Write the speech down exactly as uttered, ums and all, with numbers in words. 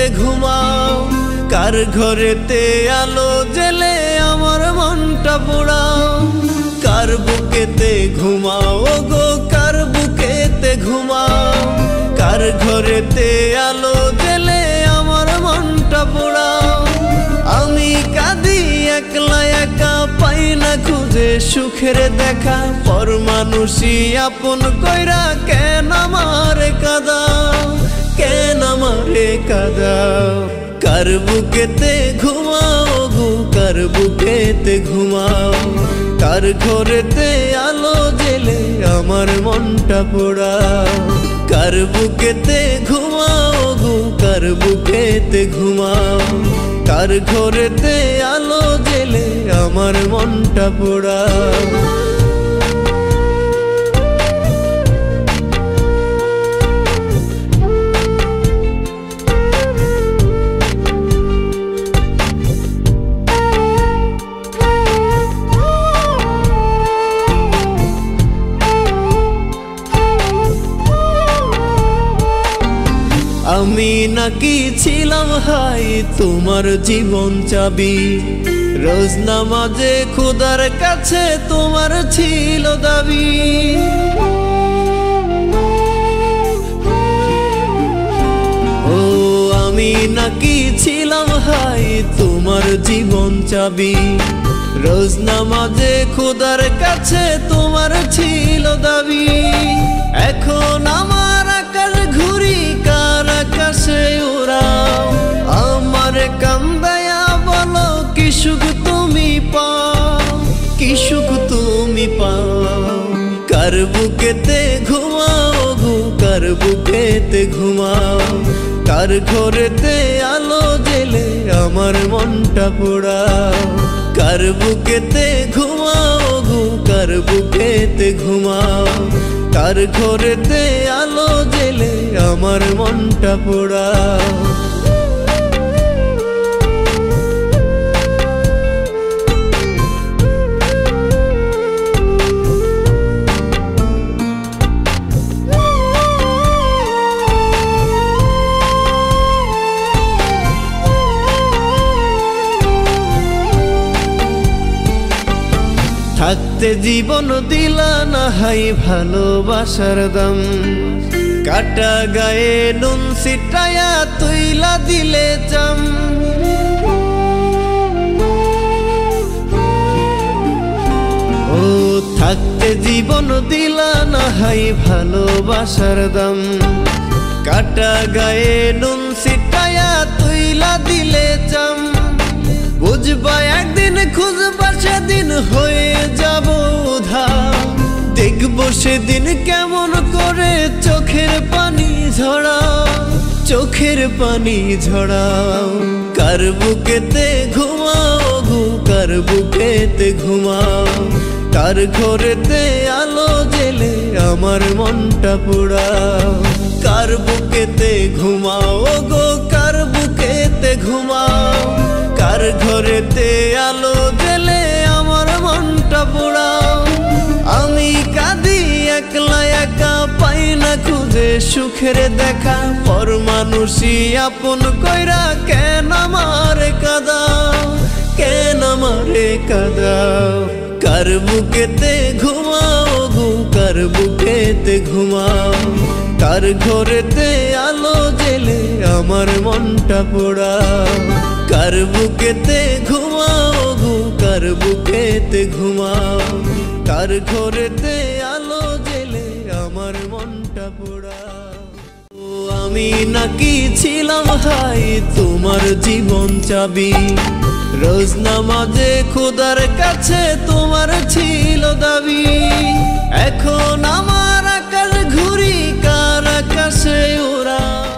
ঘুমাও, কার ঘরেতে আলো জেলে আমার মনটা পোড়াও। কার বুকেতে ঘুমাও গো, কার বুকেতে ঘুমাও, কার ঘরেতে আলো জেলে আমার মনটা পোড়াও। আমি কাঁদি একলা একা, পাই না খুঁজে সুখের দেখা, পর মানুষই আপন কইরা কেন আমারে কাঁদাও, কেন আমারে কাঁদাও। কার বুকেতে ঘুমাও গো, কার বুকেতে ঘুমাও, কার ঘরেতে আলো জেলে আমার মনটা পোড়াও। কার বুকেতে ঘুমাও গো, কার বুকেতে ঘুমাও, কার ঘরেতে আলো জেলে আমার মনটা পোড়াও। আমি নাকি ছিলাম হাই তোমার জীবন চাবি, রোজ নামাজে খোদার কাছে তোমার ছিল দাবি। ও আমি নাকি ছিলাম হাই তোমার জীবন চাবি, রোজ নামাজে খোদার কাছে তোমার ছিল দাবি। এখন আমার আকাশ ঘুরি, কার আকাশে উড়াও, আমার কান্দায়া বলো কি সুখ তুমি পাও, কি সুখ তুমি পাও। কার বুকেতে ঘুমাও গো, কার বুকেতে ঘুমাও, কার ঘরেতে আলো জেলে আমার মনটা পোড়াও। কার বুকেতে ঘুমাও গো, কার বুকেতে ঘুমাও, কার ঘরেতে আলো জেলে আমার মনটা পোড়াও। থাকতে জীবন দিলা না হাই ভালোবাসার দাম, কাটা গায়ে নুন ছিটায়া তুইলা দিলে চাম। ও থাকতে জীবন দিলা না হাই ভালোবাসার দাম, কাটা গায়ে নুন ছিটায়া তুইলা দিলে চাম। বুঝবা একদিন, খুঁজবা সেদিন হয়ে যাব উধার, দেখবো সেদিন কেমন করে চোখের পানি ঝরাও, চোখের পানি ঝরাও। কার বুকেতে ঘুমাও গো, কার বুকেতে ঘুমাও, কার ঘরেতে আলো জেলে আমার মনটা পোড়াও। কার বুকেতে ঘুমাও গো, কার বুকেতে ঘুমাও, কার ঘরেতে আলো জেলে আমার মনটা পোড়াও। আমি কাঁদি একলা একা, পাই না খুঁজে সুখের দেখা, পর মানুষই আপন কইরা কেন আমারে কাঁদাও, কেন আমারে কাঁদাও। কার বুকেতে ঘুমাও গো, কার বুকেতে ঘুমাও, কার ঘরেতে আলো জেলে আমার মনটা পোড়াও। কার বুকেতে ঘুমাও গো, কার বুকেতে ঘুমাও, কার ঘরেতে আলো জেলে আমার মনটা পোড়াও। ও আমি নাকি ছিলাম হাই তোমার জীবন চাবি, রোজ নামাজে খোদার কাছে তোমার ছিল দাবি। এখন আমার আকাশ ঘুরি, কার আকাশে উড়াও।